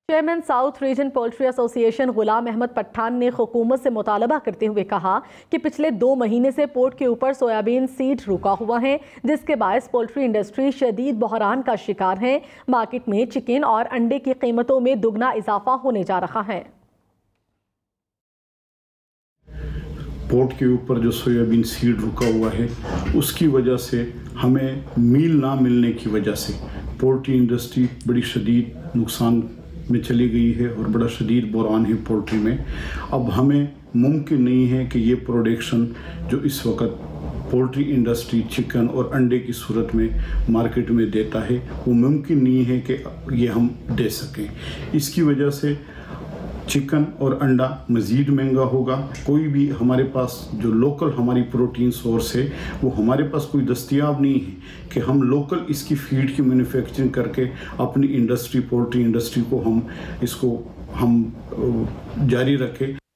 Chairman south region poultry association Ghulam Ahmad Pathan ने हुकूमत से मुतालबा करते हुए कहा कि पिछले 2 महीने से पोर्ट के ऊपर सोयाबीन सीड रुका हुआ है, जिसके बायस पोल्ट्री इंडस्ट्री शदीद बहरान का शिकार है। मार्केट में चिकन और अंडे की कीमतों में दुगना इजाफा होने जा रहा है। पोर्ट के ऊपर जो सोयाबीन सीड रुका हुआ है, उसकी वजह से हमें मील ना मिलने की वजह से पोल्ट्री इंडस्ट्री बड़ी शदीद नुकसान में चली गई है और बड़ा शदीद बहरान है पोल्ट्री में। अब हमें मुमकिन नहीं है कि ये प्रोडक्शन जो इस वक्त पोल्ट्री इंडस्ट्री चिकन और अंडे की सूरत में मार्केट में देता है, वो मुमकिन नहीं है कि ये हम दे सकें। इसकी वजह से चिकन और अंडा मज़ीद महंगा होगा। कोई भी हमारे पास जो लोकल हमारी प्रोटीन सोर्स है, वो हमारे पास कोई दस्तयाब नहीं है कि हम लोकल इसकी फीड की मैन्युफैक्चरिंग करके अपनी इंडस्ट्री पोल्ट्री इंडस्ट्री को हम जारी रखें।